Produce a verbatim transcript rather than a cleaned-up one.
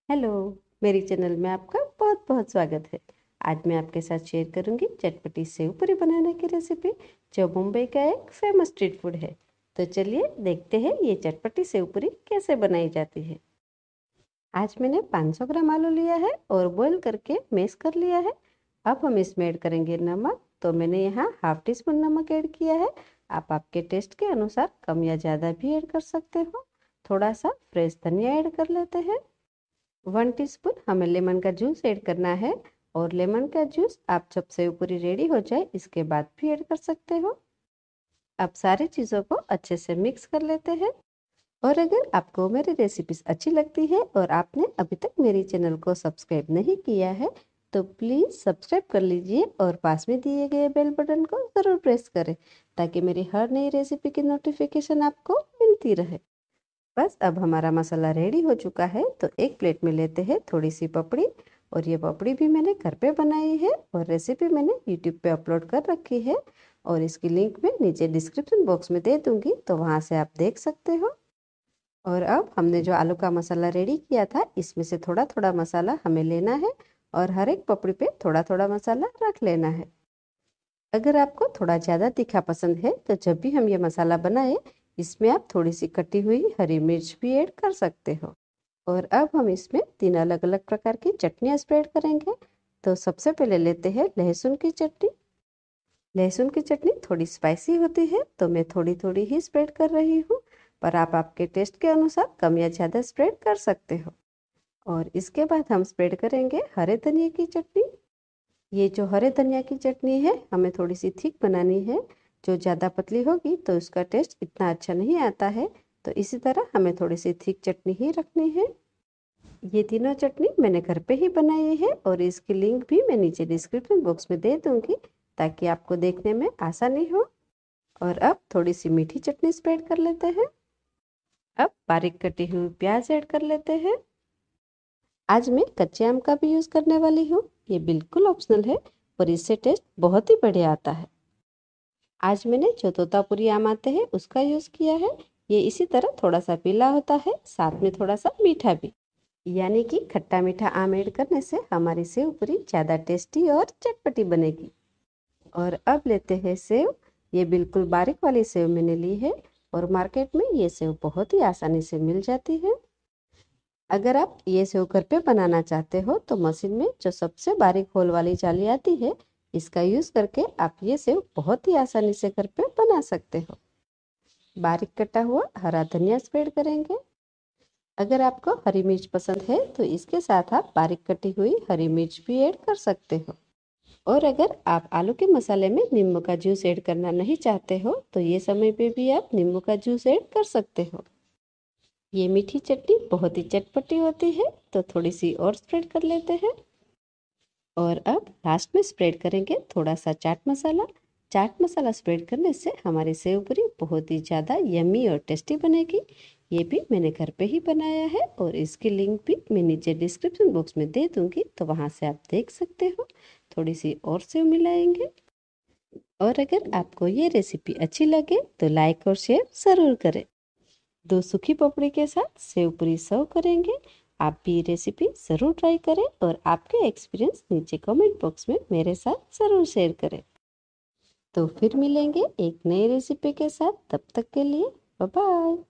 Hello, मेरी channel में आपका बहुत बहुत स्वागत है। आज मैं आपके साथ शेयर करूंगी चटपटी सेव पूरी बनाने की रेसिपी, जो मुंबई का एक फेमस स्ट्रीट फूड है। तो चलिए देखते हैं ये चटपटी सेव पूरी कैसे बनाई जाती है। आज मैंने पाँच सौ ग्राम आलू लिया है और बॉईल करके मैश कर लिया है। अब हम इसमें ऐड करेंगे नमक। तो मैंने यहाँ हाफ टी स्पून नमक ऐड किया है। आप आपके टेस्ट के अनुसार कम या ज़्यादा भी ऐड कर सकते हो। थोड़ा सा फ्रेश धनिया ऐड कर लेते हैं। वन टीस्पून हमें लेमन का जूस ऐड करना है। और लेमन का जूस आप जब सेव पूरी रेडी हो जाए इसके बाद भी ऐड कर सकते हो। अब सारी चीज़ों को अच्छे से मिक्स कर लेते हैं। और अगर आपको मेरी रेसिपीज अच्छी लगती है और आपने अभी तक मेरी चैनल को सब्सक्राइब नहीं किया है तो प्लीज़ सब्सक्राइब कर लीजिए और पास में दिए गए बेल बटन को ज़रूर प्रेस करें, ताकि मेरी हर नई रेसिपी की नोटिफिकेशन आपको मिलती रहे। बस अब हमारा मसाला रेडी हो चुका है। तो एक प्लेट में लेते हैं थोड़ी सी पपड़ी। और ये पपड़ी भी मैंने घर पे बनाई है और रेसिपी मैंने यूट्यूब पे अपलोड कर रखी है। और इसकी लिंक मैं नीचे डिस्क्रिप्शन बॉक्स में दे दूंगी, तो वहाँ से आप देख सकते हो। और अब हमने जो आलू का मसाला रेडी किया था इसमें से थोड़ा थोड़ा मसाला हमें लेना है और हर एक पपड़ी पे थोड़ा थोड़ा मसाला रख लेना है। अगर आपको थोड़ा ज़्यादा तीखा पसंद है तो जब भी हम ये मसाला बनाए इसमें आप थोड़ी सी कटी हुई हरी मिर्च भी ऐड कर सकते हो। और अब हम इसमें तीन अलग अलग प्रकार की चटनियाँ स्प्रेड करेंगे। तो सबसे पहले लेते हैं लहसुन की चटनी। लहसुन की चटनी थोड़ी स्पाइसी होती है तो मैं थोड़ी थोड़ी ही स्प्रेड कर रही हूँ, पर आप आपके टेस्ट के अनुसार कम या ज़्यादा स्प्रेड कर सकते हो। और इसके बाद हम स्प्रेड करेंगे हरे धनिया की चटनी। ये जो हरे धनिया की चटनी है हमें थोड़ी सी थिक बनानी है। जो ज़्यादा पतली होगी तो उसका टेस्ट इतना अच्छा नहीं आता है। तो इसी तरह हमें थोड़ी सी थिक चटनी ही रखनी है। ये तीनों चटनी मैंने घर पे ही बनाई है और इसकी लिंक भी मैं नीचे डिस्क्रिप्शन बॉक्स में दे दूंगी, ताकि आपको देखने में आसानी हो। और अब थोड़ी सी मीठी चटनी स्प्रेड कर लेते हैं। अब बारीक कटी हुई प्याज ऐड कर लेते हैं। आज मैं कच्चे आम का भी यूज़ करने वाली हूँ। ये बिल्कुल ऑप्शनल है और इससे टेस्ट बहुत ही बढ़िया आता है। आज मैंने जो तोतापुरी आम आते हैं उसका यूज़ किया है। ये इसी तरह थोड़ा सा पीला होता है, साथ में थोड़ा सा मीठा भी। यानी कि खट्टा मीठा आम ऐड करने से हमारी सेव पूरी ज़्यादा टेस्टी और चटपटी बनेगी। और अब लेते हैं सेव। ये बिल्कुल बारीक वाली सेव मैंने ली है और मार्केट में ये सेव बहुत ही आसानी से मिल जाती है। अगर आप ये सेव घर पे बनाना चाहते हो तो मशीन में जो सबसे बारीक होल वाली जाली आती है इसका यूज़ करके आप ये सेव बहुत ही आसानी से घर पे बना सकते हो। बारीक कटा हुआ हरा धनिया स्प्रेड करेंगे। अगर आपको हरी मिर्च पसंद है तो इसके साथ आप बारीक कटी हुई हरी मिर्च भी ऐड कर सकते हो। और अगर आप आलू के मसाले में नींबू का जूस ऐड करना नहीं चाहते हो तो ये समय पे भी आप नींबू का जूस ऐड कर सकते हो। ये मीठी चटनी बहुत ही चटपटी होती है, तो थोड़ी सी और स्प्रेड कर लेते हैं। और अब लास्ट में स्प्रेड करेंगे थोड़ा सा चाट मसाला। चाट मसाला स्प्रेड करने से हमारी सेव पूरी बहुत ही ज़्यादा यम्मी और टेस्टी बनेगी। ये भी मैंने घर पे ही बनाया है और इसकी लिंक भी मैं नीचे डिस्क्रिप्शन बॉक्स में दे दूंगी, तो वहाँ से आप देख सकते हो। थोड़ी सी और सेव मिलाएंगे। और अगर आपको ये रेसिपी अच्छी लगे तो लाइक और शेयर ज़रूर करें। दो सूखी पपड़ी के साथ सेव पूरी सर्व करेंगे। आप भी रेसिपी ज़रूर ट्राई करें और आपके एक्सपीरियंस नीचे कमेंट बॉक्स में मेरे साथ ज़रूर शेयर करें। तो फिर मिलेंगे एक नई रेसिपी के साथ, तब तक के लिए बाय बाय।